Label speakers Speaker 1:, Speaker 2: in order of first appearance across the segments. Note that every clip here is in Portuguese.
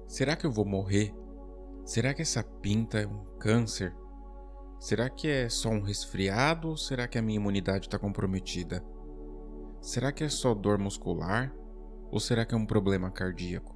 Speaker 1: Será que eu vou morrer? Será que essa pinta é um câncer? Será que é só um resfriado ou será que a minha imunidade está comprometida? Será que é só dor muscular ou será que é um problema cardíaco?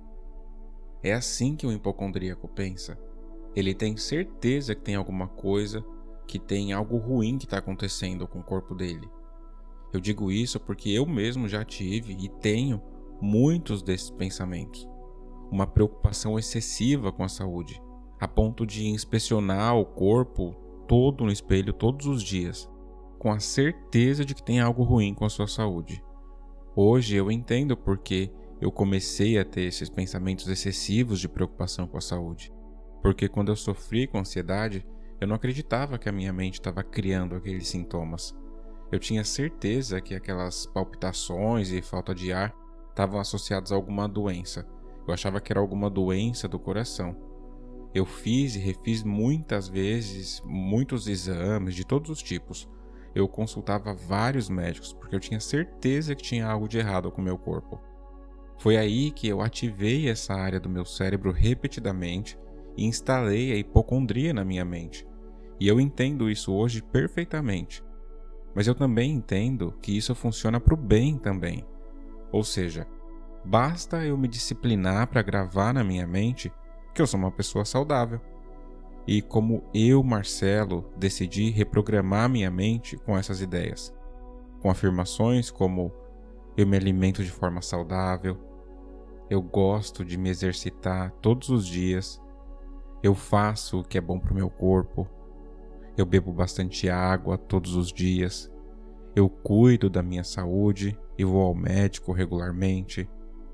Speaker 1: É assim que o hipocondríaco pensa. Ele tem certeza que tem alguma coisa, que tem algo ruim que está acontecendo com o corpo dele. Eu digo isso porque eu mesmo já tive e tenho muitos desses pensamentos. Uma preocupação excessiva com a saúde, a ponto de inspecionar o corpo todo no espelho todos os dias, com a certeza de que tem algo ruim com a sua saúde. Hoje eu entendo porque eu comecei a ter esses pensamentos excessivos de preocupação com a saúde. Porque quando eu sofri com ansiedade, eu não acreditava que a minha mente estava criando aqueles sintomas. Eu tinha certeza que aquelas palpitações e falta de ar estavam associadas a alguma doença. Eu achava que era alguma doença do coração. Eu fiz e refiz muitas vezes, muitos exames de todos os tipos. Eu consultava vários médicos porque eu tinha certeza que tinha algo de errado com o meu corpo. Foi aí que eu ativei essa área do meu cérebro repetidamente e instalei a hipocondria na minha mente. E eu entendo isso hoje perfeitamente. Mas eu também entendo que isso funciona para o bem também. Ou seja, basta eu me disciplinar para gravar na minha mente que eu sou uma pessoa saudável. E como eu, Marcelo, decidi reprogramar minha mente com essas ideias. Com afirmações como: eu me alimento de forma saudável, eu gosto de me exercitar todos os dias, eu faço o que é bom para o meu corpo, eu bebo bastante água todos os dias, eu cuido da minha saúde e vou ao médico regularmente.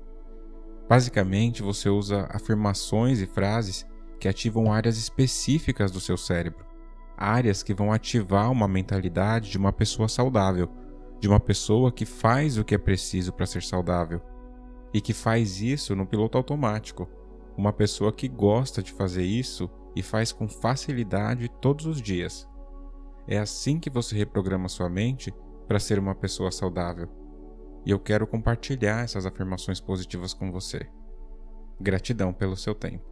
Speaker 1: Basicamente, você usa afirmações e frases que ativam áreas específicas do seu cérebro, áreas que vão ativar uma mentalidade de uma pessoa saudável, de uma pessoa que faz o que é preciso para ser saudável e que faz isso no piloto automático, uma pessoa que gosta de fazer isso e faz com facilidade todos os dias. É assim que você reprograma sua mente para ser uma pessoa saudável. E eu quero compartilhar essas afirmações positivas com você. Gratidão pelo seu tempo.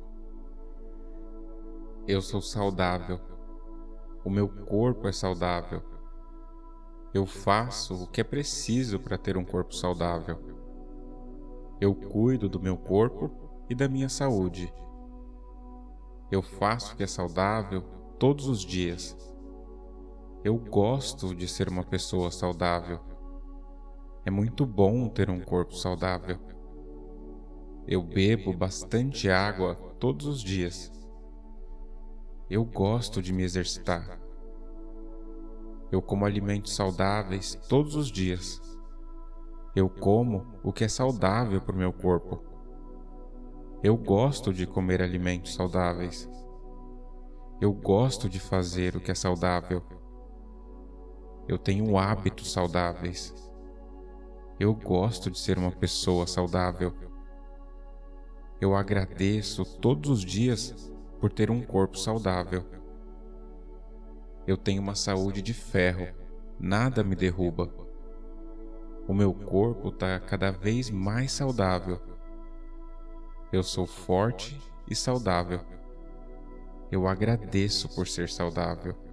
Speaker 1: Eu sou saudável. O meu corpo é saudável. Eu faço o que é preciso para ter um corpo saudável. Eu cuido do meu corpo e da minha saúde. Eu faço o que é saudável todos os dias. Eu gosto de ser uma pessoa saudável. É muito bom ter um corpo saudável. Eu bebo bastante água todos os dias. Eu gosto de me exercitar. Eu como alimentos saudáveis todos os dias. Eu como o que é saudável para o meu corpo. Eu gosto de comer alimentos saudáveis. Eu gosto de fazer o que é saudável. Eu tenho hábitos saudáveis. Eu gosto de ser uma pessoa saudável. Eu agradeço todos os dias por ter um corpo saudável. Eu tenho uma saúde de ferro, nada me derruba. O meu corpo está cada vez mais saudável. Eu sou forte e saudável. Eu agradeço por ser saudável.